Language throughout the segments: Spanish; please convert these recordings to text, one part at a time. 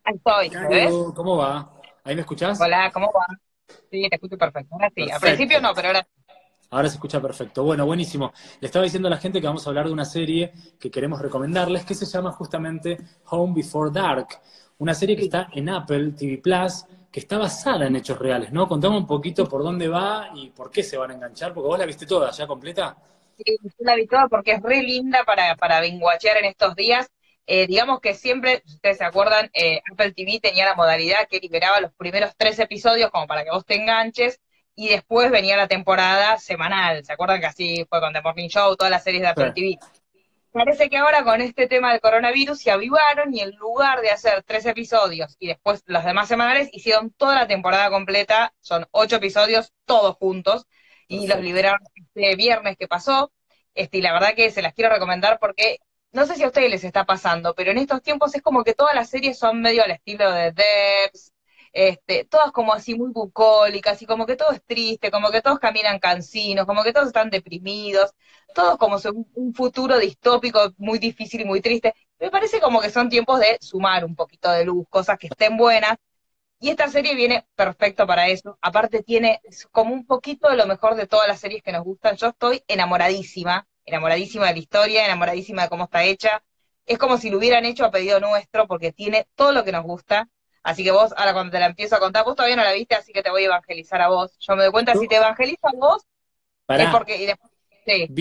Ahí estoy, ¿me ves? Caro, ¿cómo va? ¿Ahí me escuchás? Hola, ¿cómo va? Sí, te escucho perfecto. Ahora sí, al principio Perfecto. no, pero ahora sí. Ahora se escucha perfecto. Bueno, buenísimo. Le estaba diciendo a la gente que vamos a hablar de una serie que queremos recomendarles, que se llama justamente Home Before Dark. Una serie que Sí, está en Apple TV Plus, que está basada en hechos reales, ¿no? Contame un poquito por dónde va y por qué se van a enganchar, porque vos la viste toda, ¿ya completa? sí, yo la vi toda porque es re linda para binguachear en estos días. Digamos que siempre, si ustedes se acuerdan, Apple TV tenía la modalidad que liberaba los primeros 3 episodios como para que vos te enganches y después venía la temporada semanal. ¿Se acuerdan que así fue con The Morning Show, todas las series de Sí. Apple TV? Parece que ahora con este tema del coronavirus se avivaron y en lugar de hacer 3 episodios y después los demás semanales, hicieron toda la temporada completa, son 8 episodios, todos juntos, y los Perfecto. liberaron este viernes que pasó. Y la verdad que se las quiero recomendar porque no sé si a ustedes les está pasando, pero en estos tiempos es como que todas las series son medio al estilo de Debs, todas como así muy bucólicas, y como que todo es triste, como que todos caminan cansinos, como que todos están deprimidos, todos como un futuro distópico muy difícil y muy triste. Me parece como que son tiempos de sumar un poquito de luz, cosas que estén buenas, y esta serie viene perfecto para eso. Aparte tiene como un poquito de lo mejor de todas las series que nos gustan. Yo estoy enamoradísima, enamoradísima de la historia, enamoradísima de cómo está hecha. Es como si lo hubieran hecho a pedido nuestro, porque tiene todo lo que nos gusta. Así que vos, ahora cuando te la empiezo a contar, vos todavía no la viste, así que te voy a evangelizar a vos. Yo me doy cuenta, si te Yo, evangelizo a vos, es pará, porque, y después, sí,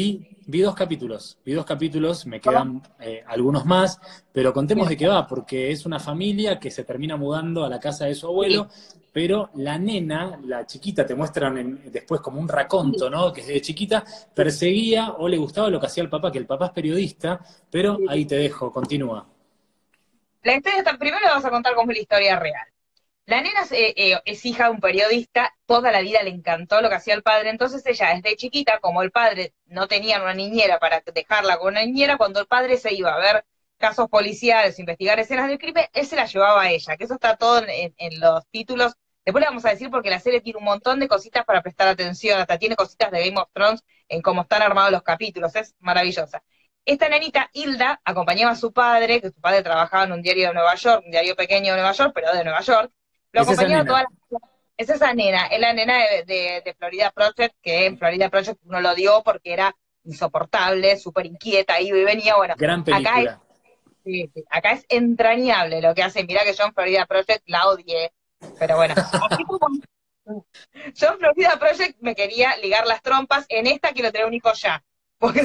vi dos capítulos, me quedan algunos más, pero contemos de qué va, porque es una familia que se termina mudando a la casa de su sí, abuelo, pero la nena, la chiquita, te muestran después como un raconto, sí, ¿no? Que desde chiquita perseguía o le gustaba lo que hacía el papá, que el papá es periodista, pero sí. ahí te dejo, continúa. La historia está, primero le vamos a contar cómo es la historia real. La nena es hija de un periodista, toda la vida le encantó lo que hacía el padre, entonces ella desde chiquita, como el padre no tenía una niñera para dejarla con una niñera, cuando el padre se iba a ver casos policiales, investigar escenas del crimen, él se la llevaba a ella, que eso está todo en los títulos. Después le vamos a decir porque la serie tiene un montón de cositas para prestar atención, hasta tiene cositas de Game of Thrones en cómo están armados los capítulos, es maravillosa. Esta nenita, Hilda, acompañaba a su padre, que su padre trabajaba en un diario de Nueva York, un diario pequeño de Nueva York, pero de Nueva York, lo Es esa acompañaba toda nena, la... Es esa nena, es la nena de Florida Project, que en Florida Project uno lo dio porque era insoportable, súper inquieta, iba y venía. Bueno, gran acá es, película. sí, sí, acá es entrañable lo que hace. Mirá que yo en Florida Project la odié, pero bueno, así como yo en Florida Project me quería ligar las trompas, en esta quiero tener un hijo ya, porque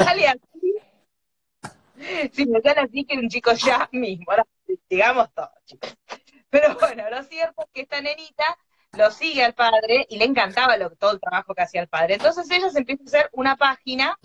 si me sale así, que un chico ya mismo, ahora digamos todo, chicos. Pero bueno, lo cierto es que esta nenita lo sigue al padre y le encantaba todo el trabajo que hacía el padre. Entonces ella se empieza a hacer una página,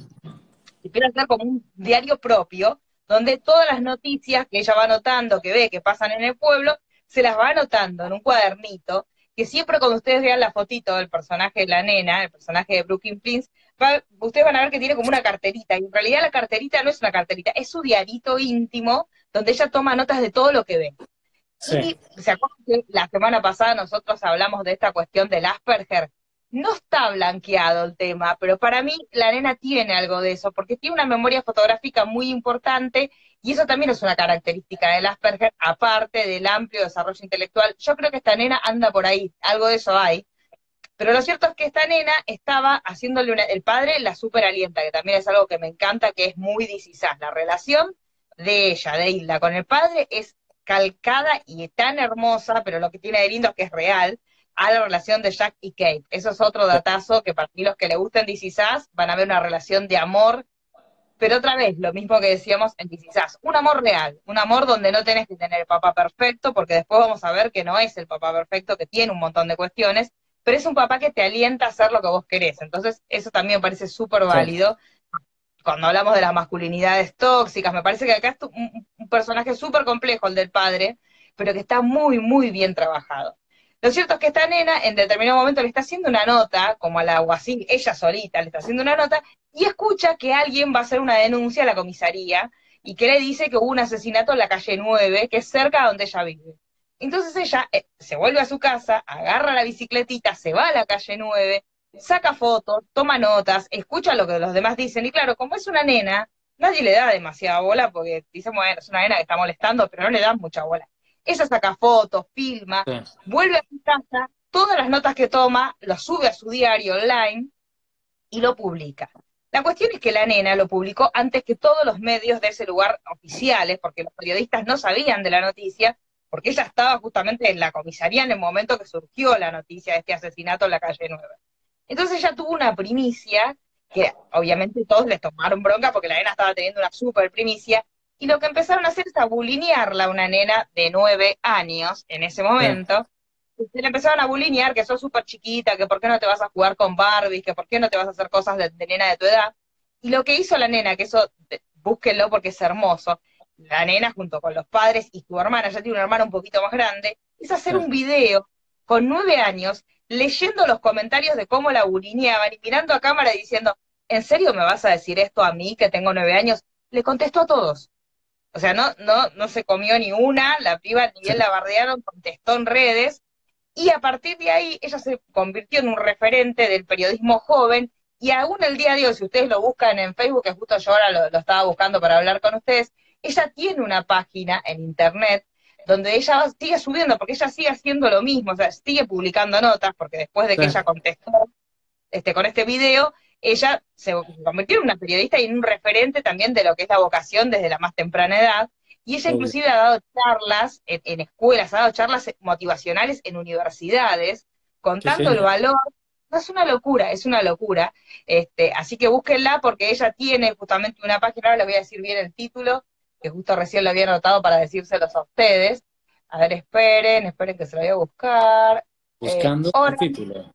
se empieza a hacer como un diario propio, donde todas las noticias que ella va anotando, que ve que pasan en el pueblo, se las va anotando en un cuadernito, que siempre cuando ustedes vean la fotito del personaje de la nena, el personaje de Brooklyn Prince, ustedes van a ver que tiene como una carterita, y en realidad la carterita no es una carterita, es su diarito íntimo, donde ella toma notas de todo lo que ve. Sí, Y se acuerdan que la semana pasada nosotros hablamos de esta cuestión del Asperger. No está blanqueado el tema, pero para mí la nena tiene algo de eso, porque tiene una memoria fotográfica muy importante y eso también es una característica del Asperger, aparte del amplio desarrollo intelectual. Yo creo que esta nena anda por ahí, algo de eso hay. Pero lo cierto es que esta nena estaba haciéndole el padre la super alienta, que también es algo que me encanta, que es muy disisás. La relación de ella, de Hilda, con el padre es calcada y tan hermosa, pero lo que tiene de lindo es que es real, a la relación de Jack y Kate. Eso es otro datazo que para mí los que le gusten This Is Us van a ver una relación de amor, pero otra vez, lo mismo que decíamos en This Is Us, un amor real, un amor donde no tenés que tener el papá perfecto, porque después vamos a ver que no es el papá perfecto, que tiene un montón de cuestiones, pero es un papá que te alienta a hacer lo que vos querés. Entonces, eso también me parece súper sí. válido. Cuando hablamos de las masculinidades tóxicas, me parece que acá es un personaje súper complejo, el del padre, pero que está muy, muy bien trabajado. Lo cierto es que esta nena en determinado momento le está haciendo una nota, como al alguacil, ella solita le está haciendo una nota, y escucha que alguien va a hacer una denuncia a la comisaría y que le dice que hubo un asesinato en la calle 9, que es cerca de donde ella vive. Entonces ella se vuelve a su casa, agarra la bicicletita, se va a la calle 9, saca fotos, toma notas, escucha lo que los demás dicen, y claro, como es una nena, nadie le da demasiada bola porque dicen, bueno, es una nena que está molestando, pero no le dan mucha bola. Ella saca fotos, filma, sí, vuelve a su casa, todas las notas que toma, lo sube a su diario online y lo publica. La cuestión es que la nena lo publicó antes que todos los medios de ese lugar oficiales, porque los periodistas no sabían de la noticia, porque ella estaba justamente en la comisaría en el momento que surgió la noticia de este asesinato en la calle 9. Entonces ella tuvo una primicia, que obviamente todos les tomaron bronca porque la nena estaba teniendo una super primicia, y lo que empezaron a hacer es a bulinearla a una nena de 9 años en ese sí, momento, se le empezaron a bulinear que sos súper chiquita, que por qué no te vas a jugar con Barbie, que por qué no te vas a hacer cosas de nena de tu edad. Y lo que hizo la nena, que eso búsquenlo porque es hermoso, la nena junto con los padres y su hermana, ya tiene una hermana un poquito más grande, es hacer sí. un video con 9 años leyendo los comentarios de cómo la bulineaban y mirando a cámara y diciendo, ¿en serio me vas a decir esto a mí que tengo 9 años? Le contestó a todos. O sea, no se comió ni una, la piba ni Sí. bien la bardearon, contestó en redes, y a partir de ahí ella se convirtió en un referente del periodismo joven, y aún el día de hoy, si ustedes lo buscan en Facebook, que justo yo ahora lo estaba buscando para hablar con ustedes, ella tiene una página en internet donde ella sigue subiendo, porque ella sigue haciendo lo mismo, o sea, sigue publicando notas, porque después de Sí, que ella contestó con este video, ella se convirtió en una periodista y en un referente también de lo que es la vocación desde la más temprana edad, y ella obvio. inclusive ha dado charlas en escuelas, ha dado charlas motivacionales en universidades, Qué contando el genial. valor. No, es una locura, es una locura. Así que búsquenla porque ella tiene justamente una página, ahora les voy a decir bien el título, que justo recién lo había anotado para decírselos a ustedes. A ver, esperen que se lo voy a buscar. Buscando el Orange, título.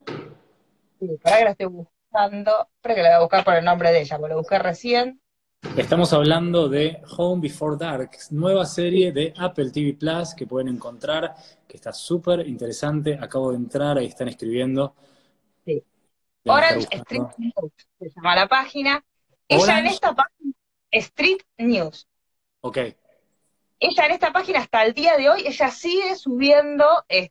sí, para que la estoy buscando, espera que la voy a buscar por el nombre de ella, porque lo busqué recién. Estamos hablando de Home Before Dark, nueva serie de Apple TV Plus que pueden encontrar, que está súper interesante. Acabo de entrar, ahí están escribiendo. Sí. Deben estar Orange Street buscando. News se llama la página. Ella en Orange, esta página, Street News, ok. ella en esta página hasta el día de hoy, ella sigue subiendo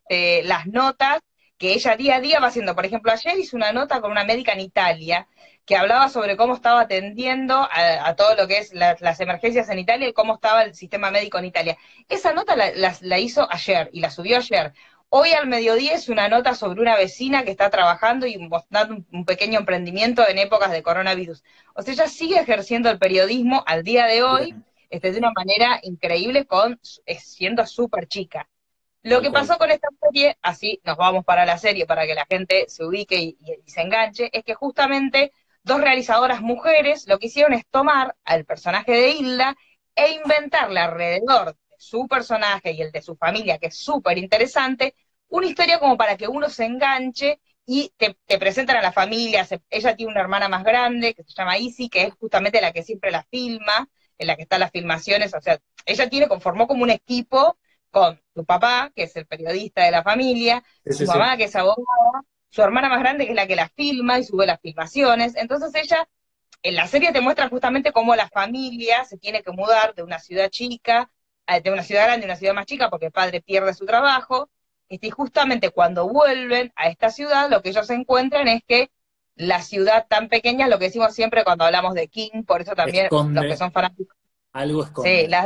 las notas que ella día a día va haciendo. Por ejemplo, ayer hizo una nota con una médica en Italia que hablaba sobre cómo estaba atendiendo a todo lo que es las emergencias en Italia y cómo estaba el sistema médico en Italia. Esa nota la hizo ayer y la subió ayer. Hoy al mediodía es una nota sobre una vecina que está trabajando y mostrando un pequeño emprendimiento en épocas de coronavirus. O sea, ella sigue ejerciendo el periodismo al día de hoy Bien, de una manera increíble siendo súper chica. Lo tal que cual. pasó con esta serie, así nos vamos para la serie para que la gente se ubique y se enganche, es que justamente dos realizadoras mujeres lo que hicieron es tomar al personaje de Hilda e inventarle alrededor de su personaje y el de su familia, que es súper interesante, una historia como para que uno se enganche y te presentan a la familia. Ella tiene una hermana más grande que se llama Izzy, que es justamente la que siempre la filma, en la que están las filmaciones, o sea, ella conformó como un equipo con su papá, que es el periodista de la familia, Sí, su sí, sí. mamá, que es abogada, su hermana más grande, que es la que la filma y sube las filmaciones. Entonces ella, en la serie te muestra justamente cómo la familia se tiene que mudar de una ciudad chica, de una ciudad grande a una ciudad más chica, porque el padre pierde su trabajo, y justamente cuando vuelven a esta ciudad, lo que ellos encuentran es que la ciudad tan pequeña, lo que decimos siempre cuando hablamos de King, por eso también los que Esconde, son fanáticos, algo sí, esconde.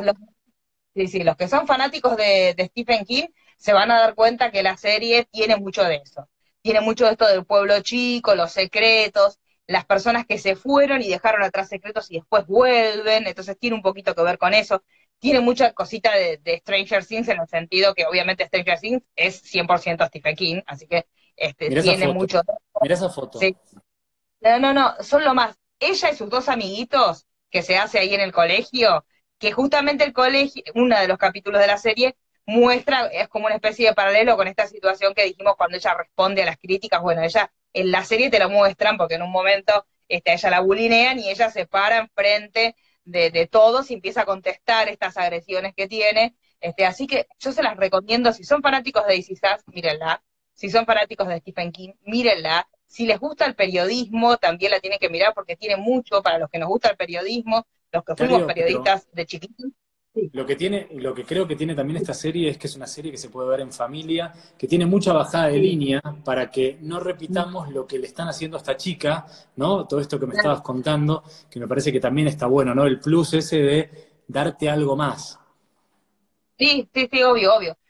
sí, sí, los que son fanáticos de Stephen King se van a dar cuenta que la serie tiene mucho de eso. Tiene mucho de esto del pueblo chico, los secretos, las personas que se fueron y dejaron atrás secretos y después vuelven, entonces tiene un poquito que ver con eso. Tiene mucha cosita de Stranger Things en el sentido que obviamente Stranger Things es 100% Stephen King, así que Mira esa tiene foto. mucho. Mira esa foto. Sí. No, no, no, son lo más. Ella y sus dos amiguitos que se hace ahí en el colegio, que justamente el colegio, uno de los capítulos de la serie, muestra, es como una especie de paralelo con esta situación que dijimos cuando ella responde a las críticas. Bueno, ella en la serie te lo muestran porque en un momento a ella la bulinean y ella se para enfrente de todos y empieza a contestar estas agresiones que tiene. Así que yo se las recomiendo, si son fanáticos de DC Sass, mírenla. Si son fanáticos de Stephen King, mírenla. Si les gusta el periodismo, también la tienen que mirar porque tiene mucho para los que nos gusta el periodismo, los que fuimos Darío, pero periodistas de chiquitos. Sí, lo que creo que tiene también esta serie es que es una serie que se puede ver en familia, que tiene mucha bajada de sí, línea para que no repitamos lo que le están haciendo a esta chica, ¿no? Todo esto que me claro. estabas contando, que me parece que también está bueno, ¿no? El plus ese de darte algo más. Sí, sí, sí, obvio, obvio.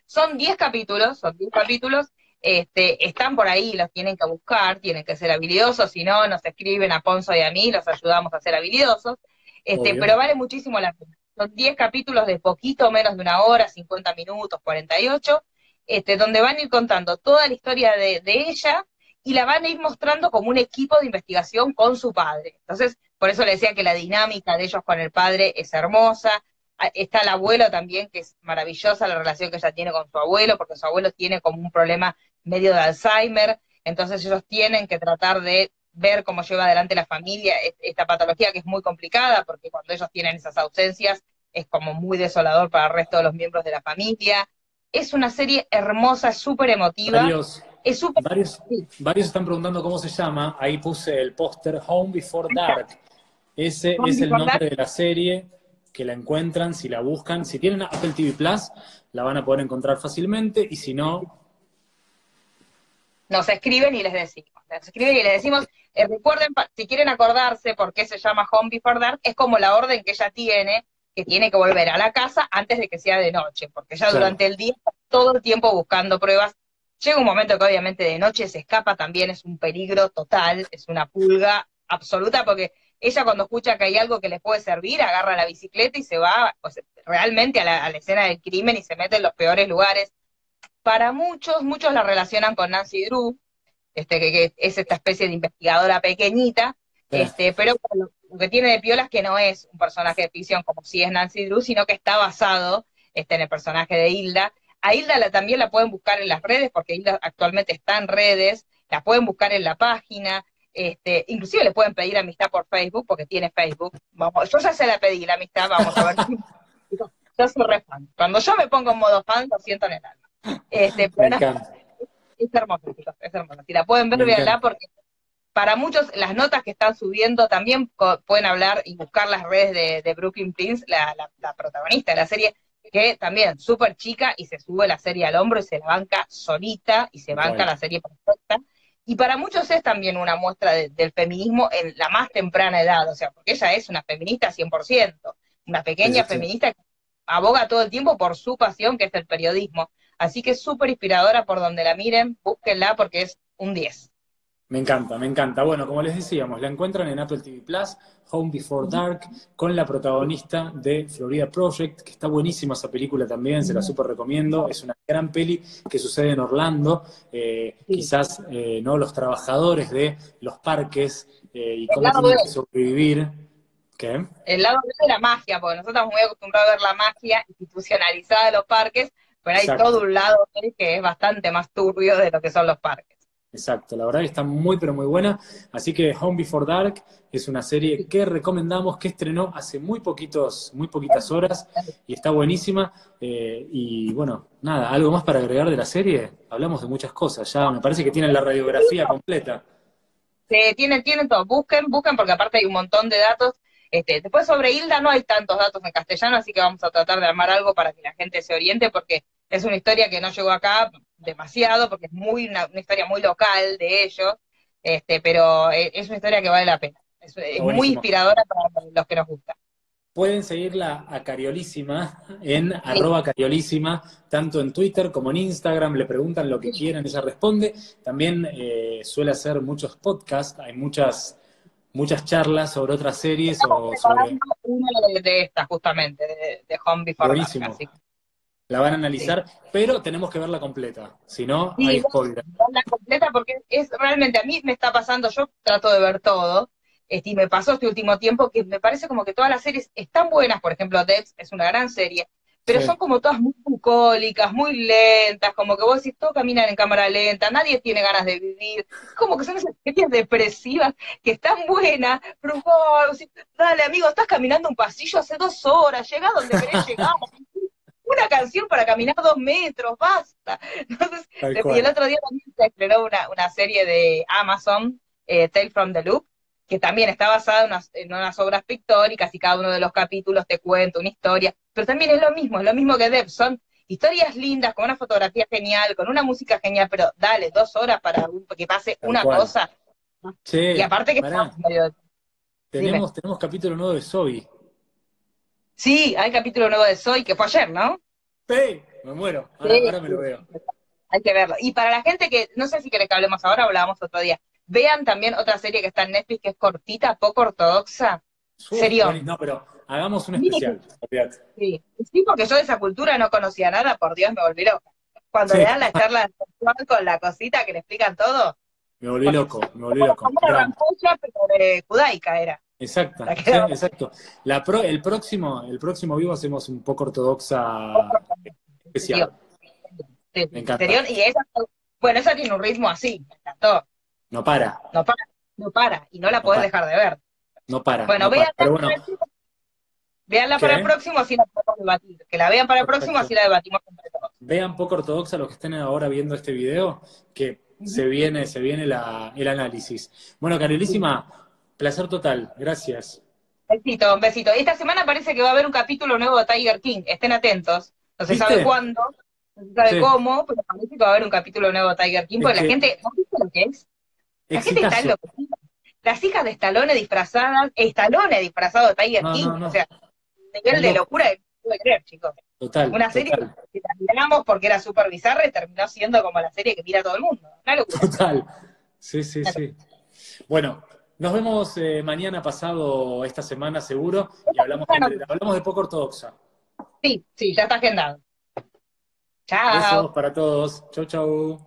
Son 10 capítulos, están por ahí, los tienen que buscar, tienen que ser habilidosos, si no, nos escriben a Ponzo y a mí, los ayudamos a ser habilidosos, Obvio. pero vale muchísimo la pena. Son 10 capítulos de poquito menos de una hora, 50 minutos, 48, donde van a ir contando toda la historia de ella y la van a ir mostrando como un equipo de investigación con su padre. Entonces, por eso le decía que la dinámica de ellos con el padre es hermosa. Está el abuelo también, que es maravillosa la relación que ella tiene con su abuelo, porque su abuelo tiene como un problema medio de Alzheimer, entonces ellos tienen que tratar de ver cómo lleva adelante la familia esta patología que es muy complicada, porque cuando ellos tienen esas ausencias es como muy desolador para el resto de los miembros de la familia. Es una serie hermosa, súper emotiva, Varios, es súper... varios, Sí. varios están preguntando cómo se llama. Ahí puse el póster Home Before Dark. Ese es el nombre de la serie, que la encuentran si la buscan. Si tienen Apple TV Plus, la van a poder encontrar fácilmente, y si no, Nos escriben y les decimos. Nos escriben y les decimos, recuerden, si quieren acordarse por qué se llama Home Before Dark, es como la orden que ella tiene, que tiene que volver a la casa antes de que sea de noche, porque ella claro. durante el día está todo el tiempo buscando pruebas. Llega un momento que obviamente de noche se escapa también, es un peligro total, es una pulga absoluta, porque ella cuando escucha que hay algo que le puede servir, agarra la bicicleta y se va pues, realmente a la escena del crimen y se mete en los peores lugares. Para muchos, muchos la relacionan con Nancy Drew, que es esta especie de investigadora pequeñita, pero bueno, lo que tiene de piola es que no es un personaje de ficción como si es Nancy Drew, sino que está basado en el personaje de Hilda. A Hilda también la pueden buscar en las redes, porque Hilda actualmente está en redes, la pueden buscar en la página, inclusive le pueden pedir amistad por Facebook, porque tiene Facebook. Vamos, yo ya se la pedí la amistad, vamos a ver si... Yo soy re fan. Cuando yo me pongo en modo fan, lo siento en el alma. Me Pero no, encanta, es hermoso, chicos, es hermoso. Si la pueden ver, me véanla, encanta. porque para muchos las notas que están subiendo también pueden hablar y buscar las redes de Brooklyn Prince, la protagonista de la serie, que también súper chica y se sube la serie al hombro y se la banca solita y se Tal banca cual. la serie perfecta. Y para muchos es también una muestra del feminismo en la más temprana edad, o sea, porque ella es una feminista 100%, una Sí, sí, pequeña sí. feminista que aboga todo el tiempo por su pasión, que es el periodismo. Así que es súper inspiradora por donde la miren, búsquenla porque es un 10. Me encanta, me encanta. Bueno, como les decíamos, la encuentran en Apple TV Plus, Home Before Dark, con la protagonista de Florida Project, que está buenísima esa película también, se la súper recomiendo. Es una gran peli que sucede en Orlando. Sí. Quizás no los trabajadores de los parques y El cómo lado B, tienen que sobrevivir. ¿Qué? el lado B de la magia, porque nosotros estamos muy acostumbrados a ver la magia institucionalizada de los parques, pero hay todo Exacto. un lado B que es bastante más turbio de lo que son los parques. Exacto, la verdad que está muy pero muy buena. Así que Home Before Dark es una serie que recomendamos, que estrenó hace muy poquitas horas y está buenísima. Y bueno, nada, ¿algo más para agregar de la serie? Hablamos de muchas cosas, ya me parece que tienen la radiografía completa. Tienen todo, busquen porque aparte hay un montón de datos. Después sobre Hilda no hay tantos datos en castellano, así que vamos a tratar de armar algo para que la gente se oriente, porque es una historia que no llegó acá demasiado, porque es una historia muy local de ellos, pero es una historia que vale la pena. Está Es muy buenísimo. inspiradora para los que nos gusta. Pueden seguirla a Cariolísima en Sí, @Cariolísima, tanto en Twitter como en Instagram, le preguntan lo que sí. quieran, ella responde. También suele hacer muchos podcasts, hay muchas charlas sobre otras series Estamos o sobre... preparando una de estas, justamente, de Home Before Dark, Buenísimo, así que la van a sí. analizar, pero tenemos que verla completa, si no Sí, hay spoiler. la completa porque es realmente, a mí me está pasando, yo trato de ver todo, y me pasó este último tiempo que me parece como que todas las series están buenas, por ejemplo, Devs es una gran serie, pero son Sí, como todas muy bucólicas, muy lentas, como que vos decís, todo caminan en cámara lenta, nadie tiene ganas de vivir, como que son esas series depresivas que están buenas, pero vos decís, dale amigo, estás caminando un pasillo hace 2 horas, llegá donde querés llegar, una canción para caminar 2 metros, basta. Entonces, tal y el cual, otro día también se estrenó una serie de Amazon, Tale from the Loop, que también está basada en unas obras pictóricas y cada uno de los capítulos te cuenta una historia, pero también es lo mismo que Deb, son historias lindas, con una fotografía genial, con una música genial, pero dale, 2 horas para que pase tal una cual. cosa. Y Che, aparte que pará, estamos medio... Dime. tenemos capítulo nuevo de Zoe. Sí, hay capítulo nuevo de Soy, que fue ayer, ¿no? Sí, me muero. Sí, Ahora me lo veo. hay que verlo. Y para la gente que, no sé si quiere que hablemos ahora o hablábamos otro día, vean también otra serie que está en Netflix que es cortita, poco ortodoxa, serión. No, pero hagamos un Mini especial. Olvídate. sí, sí, porque yo de esa cultura no conocía nada, por Dios, me volví loca. Cuando le Sí, dan la charla sexual con la cosita que le explican todo, me volví bueno, loco, me volví loco. como una rampulla, pero de judaica era. La Exacta, que sí, era exacto. El próximo vivo hacemos un poco ortodoxa especial. serión, sí, Me sí, encanta. serión, y esa, bueno, esa tiene un ritmo así, me encantó, No para, no para, no para, y no la no podés para, dejar de ver. no para, Bueno, no para. véanla, Pero bueno, véanla para el ¿qué? próximo, así la podemos debatir. Que la vean para el próximo, así Perfecto. la debatimos entre todos. Vean poco ortodoxa los que estén ahora viendo este video, que Ujú. se viene el análisis. Bueno, Sí. Carolísima, placer total. Gracias. Besito, un besito. Esta semana parece que va a haber un capítulo nuevo de Tiger King. Estén atentos. No se sabe ¿Viste? cuándo, no se sabe Sí. cómo, pero parece que va a haber un capítulo nuevo de Tiger King, Es porque la que, gente, ¿no viste lo que es? La gente está exitazo. enloquecida. Las hijas de Stallone disfrazadas, Stallone disfrazado de Tiger No, King, no, o no. sea, nivel Un de loco. locura que no puede creer, chicos. Total, Una serie total, que la miramos porque era súper bizarra y terminó siendo como la serie que mira todo el mundo. Una locura. total. Sí, sí, Una sí. Bueno, nos vemos mañana pasado esta semana seguro y locura. hablamos de poco ortodoxa. Sí, sí, ya está agendado. Chao. Besos para todos. Chau, chau.